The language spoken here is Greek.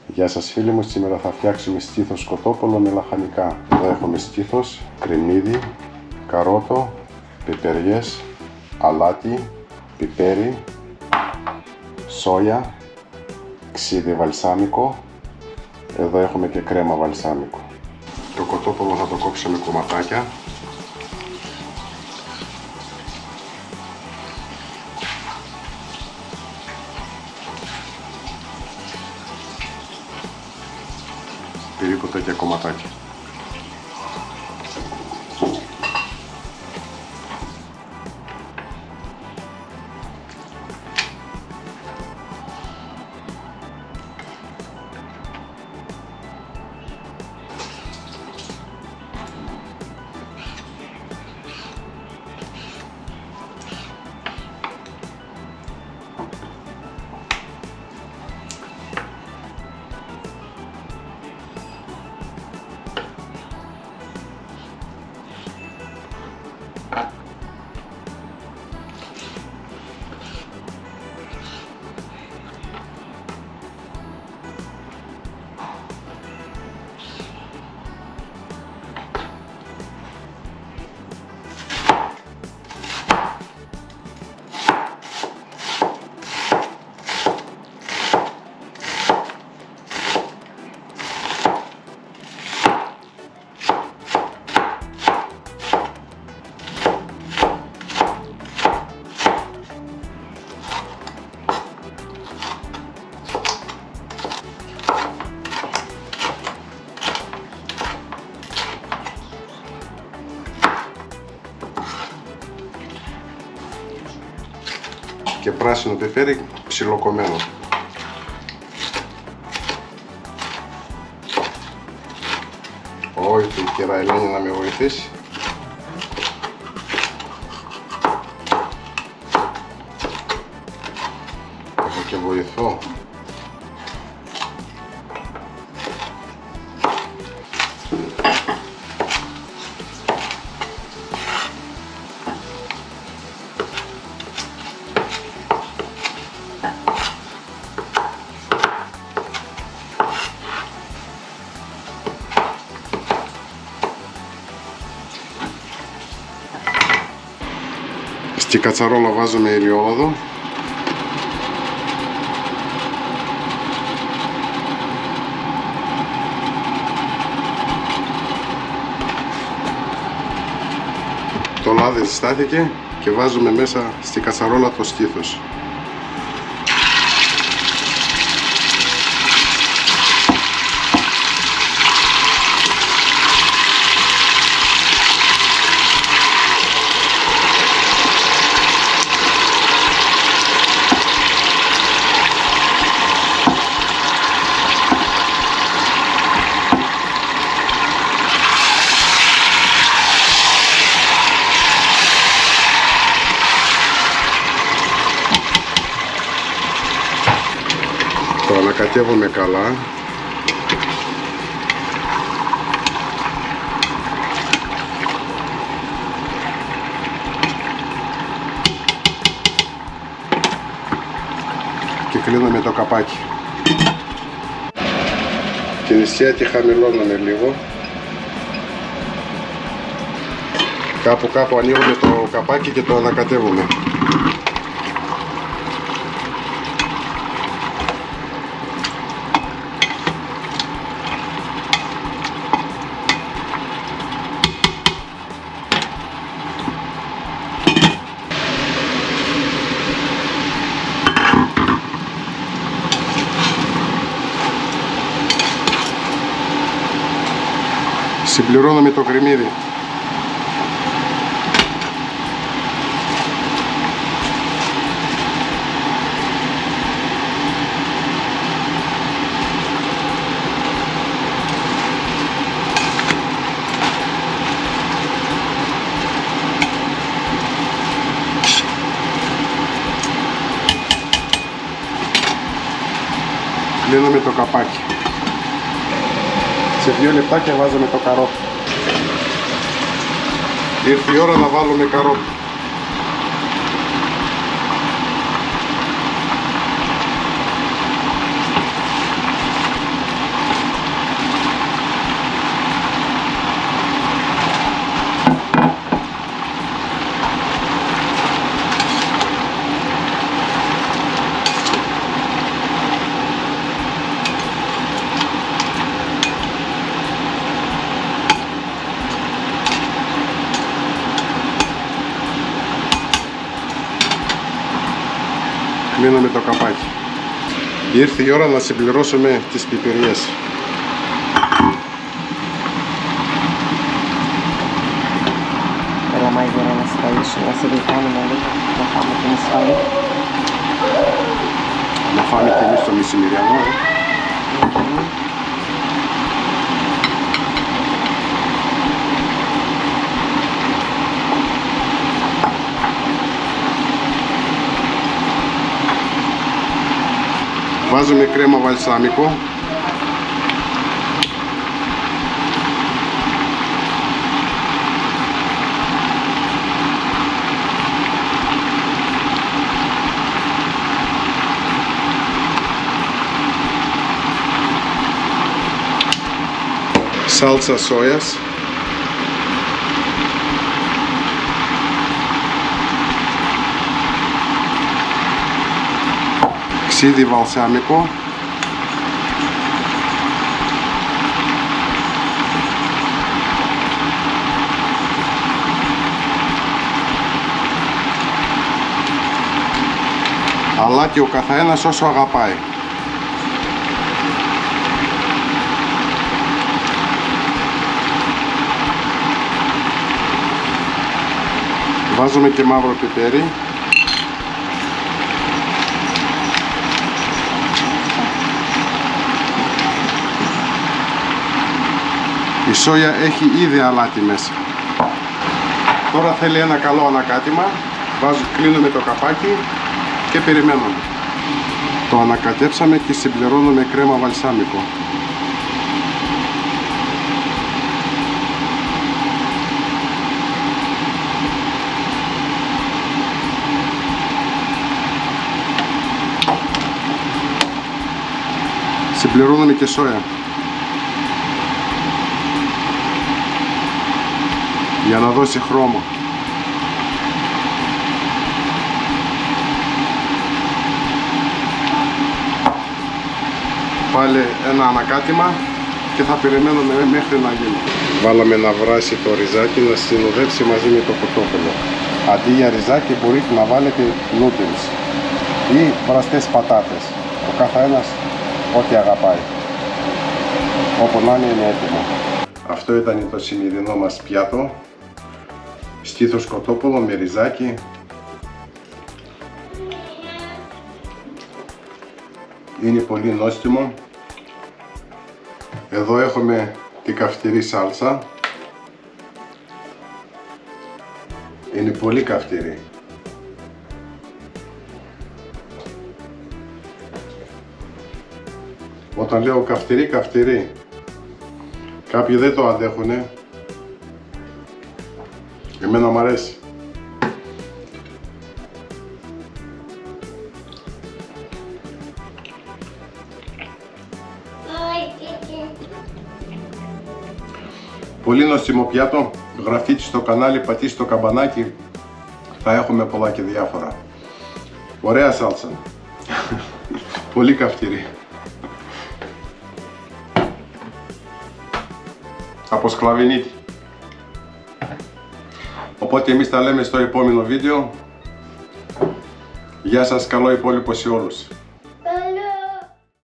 Γεια σας φίλοι μου, σήμερα θα φτιάξουμε στήθος κοτόπουλο με λαχανικά. Εδώ έχουμε στήθος, κρεμμύδι, καρότο, πιπεριές, αλάτι, πιπέρι, σόγια, ξύδι βαλσάμικο. Εδώ έχουμε και κρέμα βαλσάμικο. Το κοτόπουλο θα το κόψουμε κομματάκια. Περίπου τέτοια κομματάκια. Και πράσινο πιπέρι ψιλοκομμένο. Όχι, η κυρία Ελένη να με βοηθήσει. Έχω και βοηθό. Στη κατσαρόλα βάζουμε ελαιόλαδο. Το λάδι ζεστάθηκε και βάζουμε μέσα στη κατσαρόλα το στήθος. Το ανακατεύουμε καλά. Και κλείνουμε το καπάκι. Την ισιά τη χαμηλώνουμε λίγο. Κάπου ανοίγουμε το καπάκι και το ανακατεύουμε. Συμπληρώνουμε το κρεμμύδι. Κλείνουμε το καπάκι. Σε 2 λεπτάκια βάζουμε το καρότο. Ήρθε η ώρα να βάλουμε καρότο. Κλείνουμε το καπάκι. Ήρθε η ώρα να συμπληρώσουμε τις πιπεριές. Έλα Μάγειρα να σφαλίσουμε, να σε διχάνουμε λίγο, να φάμε την εισφαλή. Να φάμε και εμείς το μεσημεριανό. Βάζουμε κρέμα βαλσάμικο. Σάλτσα σόιας. Ξύδι βαλσάμικο. Αλάτι ο καθένας όσο αγαπάει. Βάζουμε και μαύρο πιπέρι. Η σόγια έχει ήδη αλάτι μέσα. Τώρα θέλει ένα καλό ανακάτημα. Κλείνουμε το καπάκι και περιμένουμε. Το ανακατέψαμε και συμπληρώνουμε κρέμα βαλσάμικο. Συμπληρώνουμε και σόια για να δώσει χρώμα. Πάλι ένα ανακάτημα και θα περιμένουμε μέχρι να γίνει. Βάλαμε να βράσει το ριζάκι να συνοδεύσει μαζί με το κοτόπουλο. Αντί για ριζάκι μπορείτε να βάλετε noodles ή βραστές πατάτες. Ο καθένας ό,τι αγαπάει. Όπου να είναι έτοιμο. Αυτό ήταν το σημερινό μας πιάτο. Στήθος κοτόπουλο με ριζάκι. Είναι πολύ νόστιμο. Εδώ έχουμε την καυτηρή σάλτσα. Είναι πολύ καυτηρή. Όταν λέω καυτηρή, καυτηρή. Κάποιοι δεν το αντέχουνε. Εμένα μου αρέσει. Πολύ νόστιμο πιάτο. Γραφτείτε στο κανάλι, πατήστε το καμπανάκι. Θα έχουμε πολλά και διάφορα. Ωραία σάλτσα. Πολύ καυτηρή. Από σκλαβενίτη. Οπότε εμείς τα λέμε στο επόμενο βίντεο. Γεια σας, καλό υπόλοιπο σε όλους.